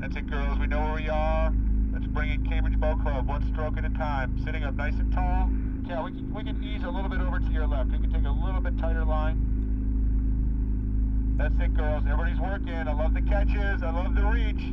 That's it, girls. We know where we are. Let's bring in Cambridge Boat Club, one stroke at a time. Sitting up nice and tall. Yeah, we can ease a little bit over to your left. We can take a little bit tighter line. That's it, girls. Everybody's working. I love the catches. I love the reach.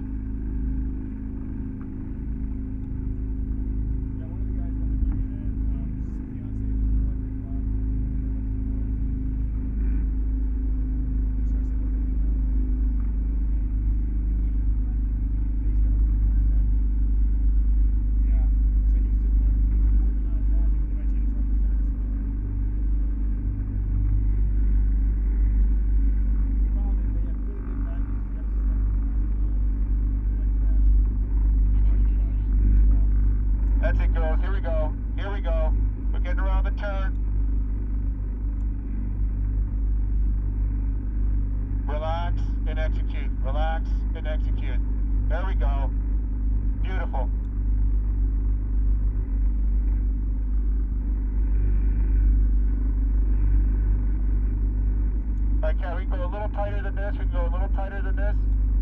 That's it, girls. Here we go. Here we go. We're getting around the turn. Relax and execute. Relax and execute. There we go. Beautiful. All right, Kat, we can go a little tighter than this. We can go a little tighter than this.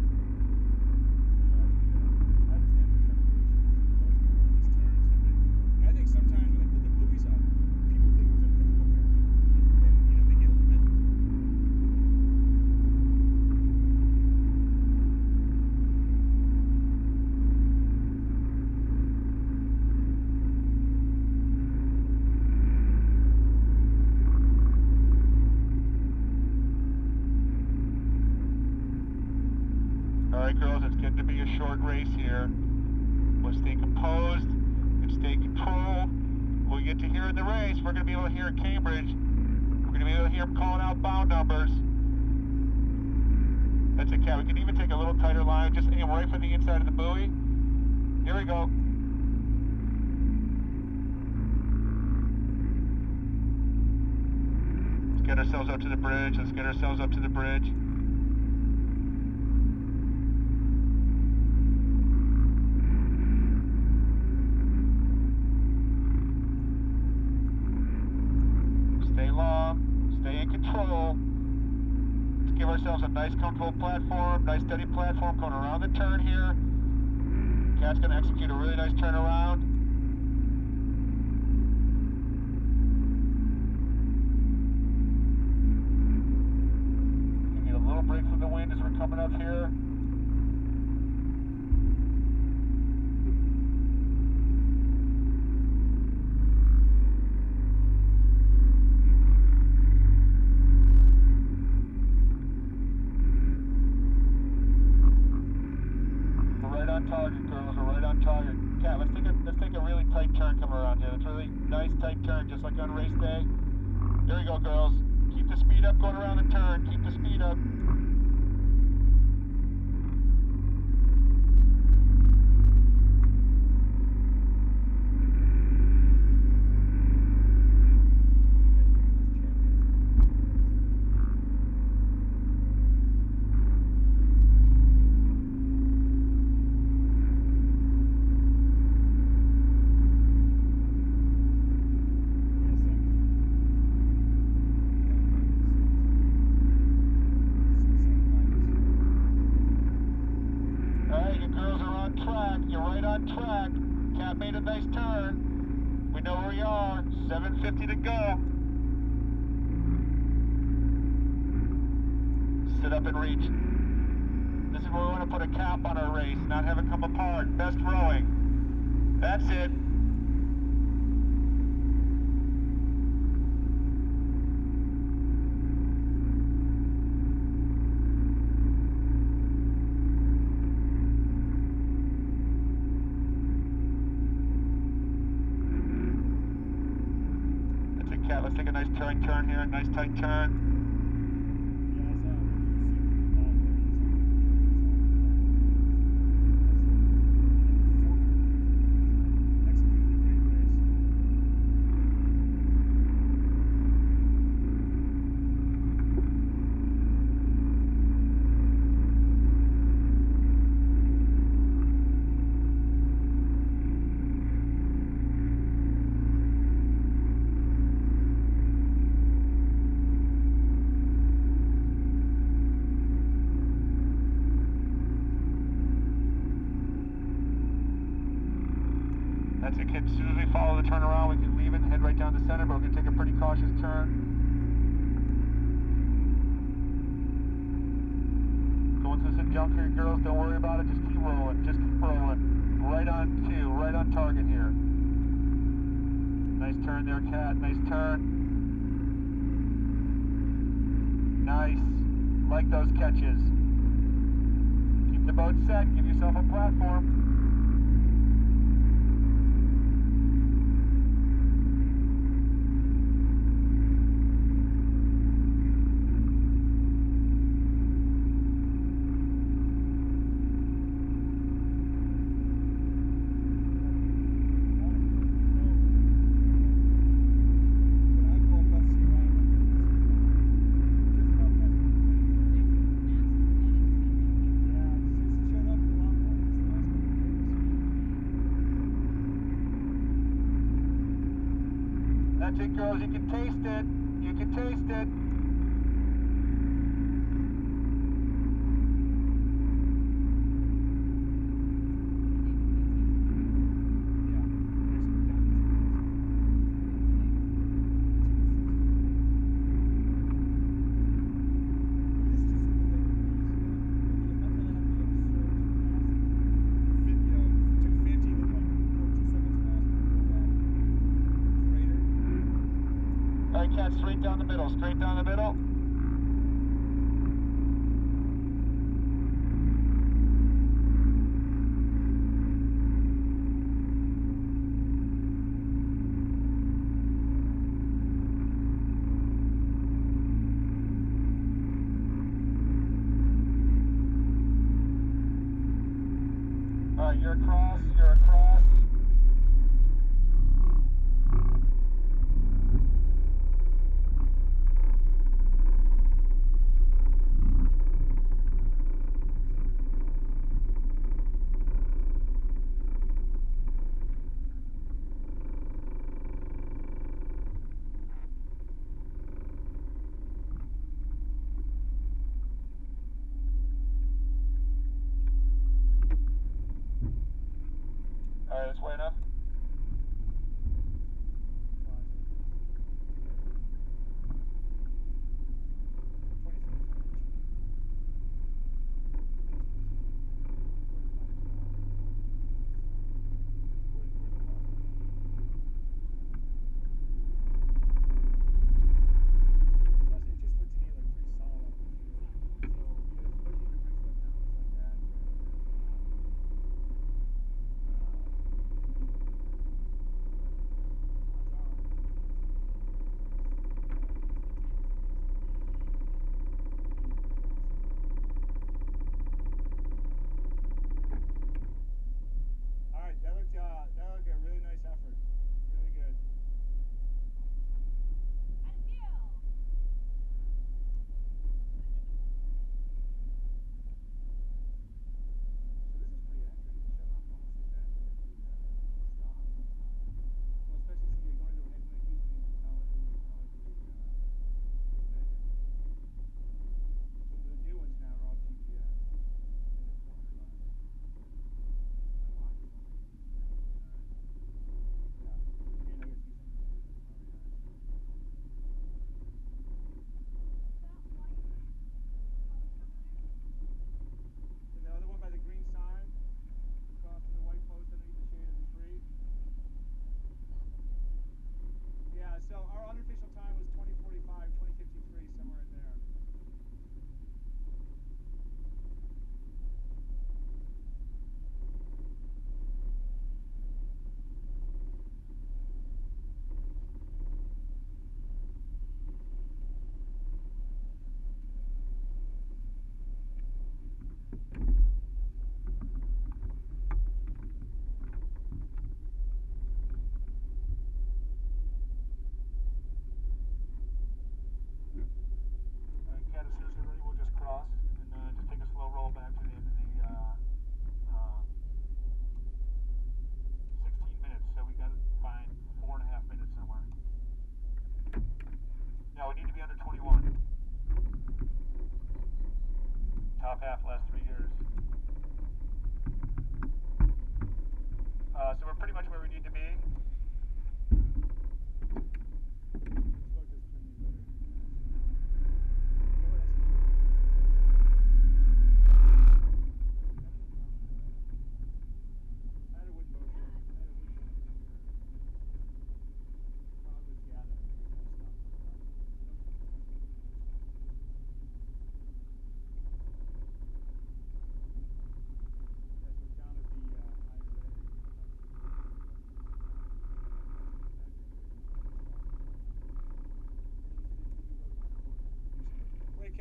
All right, girls, it's getting to be a short race here. We'll stay composed and stay controlled. When we get to here in the race, we're going to be able to hear at Cambridge. We're going to be able to hear them calling out bound numbers. That's it, Kat. We can even take a little tighter line, just aim right for the inside of the buoy. Here we go. Let's get ourselves up to the bridge. Let's get ourselves up to the bridge. Stay in control. Let's give ourselves a nice comfortable platform, nice steady platform going around the turn here. Kat's going to execute a really nice turnaround. You need a little break from the wind as we're coming up here. Target, girls, we're right on target. Kat, let's take a really tight turn coming around here. It's a really nice tight turn, just like on race day. Here we go, girls. Keep the speed up going around the turn. Keep the speed up. You're right on track. Kat made a nice turn. We know where we are. 7:50 to go. Sit up and reach. This is where we want to put a cap on our race, not have it come apart. Best rowing. That's it. Let's take a nice turn here, nice tight turn. as soon as we follow the turnaround, we can leave it and head right down the center, but we're going to take a pretty cautious turn. Going through some junk here, girls. Don't worry about it. Just keep rolling. Just keep rolling. Right on cue. Right on target here. Nice turn there, Kat. Nice turn. Nice. Like those catches. Keep the boat set. Give yourself a platform. That's it, girls. You can taste it. You can taste it. Cat, straight down the middle, straight down the middle. All right, you're across, you're across. All right, that's way enough. That looked a really nice effort. Really good. So this is pretty accurate. You shut off almost exactly at the stop. Well, especially since you're going to a headwind, usually how it measure. So the new ones now are all GPS. And they're 400 bucks. My watch is only 39. Yeah. And I guess you some of the as well, yeah. And the other one by the green sign, across to the white post underneath the shade of the tree. Yeah, so our unofficial time was 20:45, 20:53, somewhere in there. Kat, as soon as you're ready, we'll just cross and just take a slow roll back to the end of the 16 minutes. So we got to find 4.5 minutes somewhere. No, we need to be under 21. Top half last 3 years. So we're pretty much where we need to be.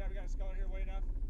we got a scout here waiting up.